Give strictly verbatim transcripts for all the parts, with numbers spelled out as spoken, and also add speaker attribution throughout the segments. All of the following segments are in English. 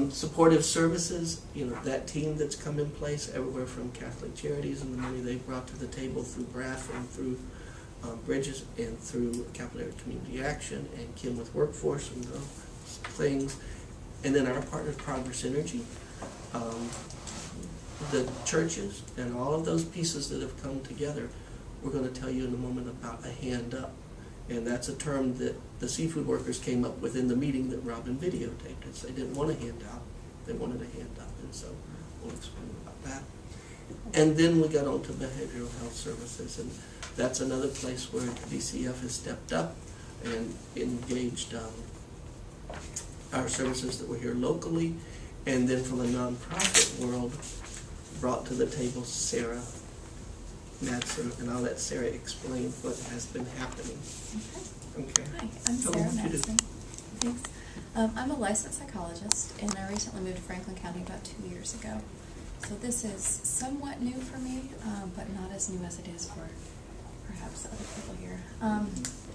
Speaker 1: Um, supportive services, you know, that team that's come in place everywhere from Catholic Charities and the money they've brought to the table through B R A F and through um, Bridges and through Capillary Community Action and Kim with Workforce and those things. And then our partner, Progress Energy, um, the churches, and all of those pieces that have come together. We're going to tell you in a moment about a hand up. And that's a term that the seafood workers came up with in the meeting that Robin videotaped. It's, they didn't want a handout, they wanted a hand up, and so we'll explain about that. And then we got on to behavioral health services, and that's another place where D C F has stepped up and engaged um, our services that were here locally, and then from a nonprofit world, brought to the table Sarah Madsen, and I'll let Sarah explain what has been happening.
Speaker 2: Okay.
Speaker 1: Okay.
Speaker 2: Hi, I'm
Speaker 1: So
Speaker 2: Sarah
Speaker 1: what did you
Speaker 2: Madsen. Thanks. Um, I'm a licensed psychologist, and I recently moved to Franklin County about two years ago. So this is somewhat new for me, um, but not as new as it is for perhaps other people here. Um,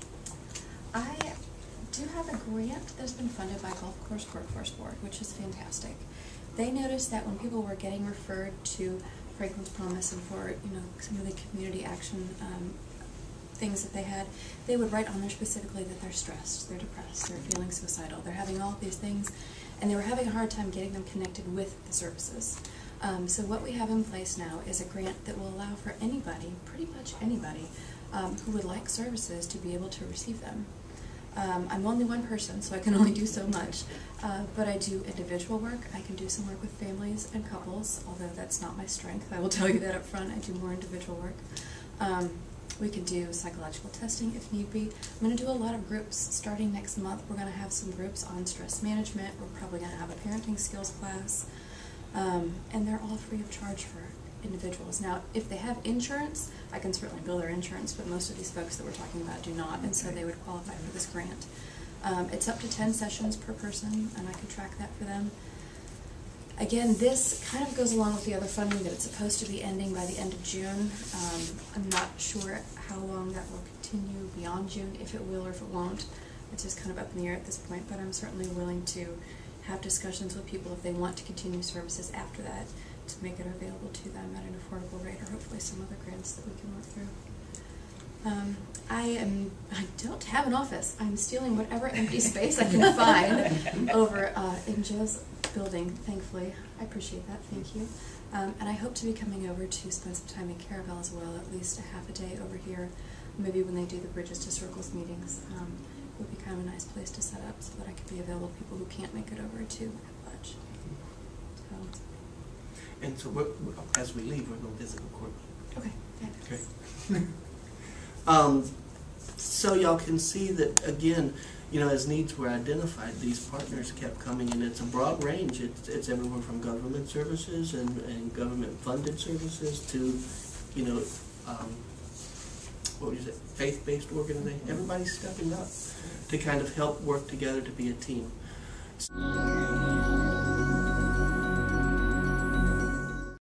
Speaker 2: I do have a grant that's been funded by Gulf Coast Workforce Board, which is fantastic. They noticed that when people were getting referred to Franklin's Promise and for, you know, some of the community action um, things that they had, they would write on there specifically that they're stressed, they're depressed, they're feeling suicidal, they're having all of these things, and they were having a hard time getting them connected with the services. Um, so what we have in place now is a grant that will allow for anybody, pretty much anybody, um, who would like services to be able to receive them. Um, I'm only one person, so I can only do so much, uh, but I do individual work. I can do some work with families and couples, although that's not my strength. I will tell you that up front. I do more individual work. Um, we can do psychological testing if need be. I'm going to do a lot of groups. Starting next month, we're going to have some groups on stress management. We're probably going to have a parenting skills class, um, and they're all free of charge for individuals. Now, if they have insurance, I can certainly bill their insurance, but most of these folks that we're talking about do not, and so they would qualify for this grant. Um, it's up to ten sessions per person, and I can track that for them. Again, this kind of goes along with the other funding that it's supposed to be ending by the end of June. Um, I'm not sure how long that will continue beyond June, if it will or if it won't. It's just kind of up in the air at this point, but I'm certainly willing to have discussions with people if they want to continue services after that, to make it available to them at an affordable rate, or hopefully some other grants that we can work through. Um, I am. I don't have an office. I'm stealing whatever empty space I can find over uh, in Joe's building. Thankfully, I appreciate that. Thank you. Um, and I hope to be coming over to spend some time in Caravel as well, at least a half a day over here. Maybe when they do the Bridges to Circles meetings, um, it would be kind of a nice place to set up so that I could be available to people who can't make it over to Budge. So.
Speaker 1: And so we're, as we leave, we're going to visit the court.
Speaker 2: Okay.
Speaker 1: Okay. um, so y'all can see that, again, you know, as needs were identified, these partners kept coming in. It's a broad range. It's, it's everywhere from government services and, and government-funded services to, you know, um, what is it, faith-based organization. Everybody's stepping up to kind of help work together to be a team. So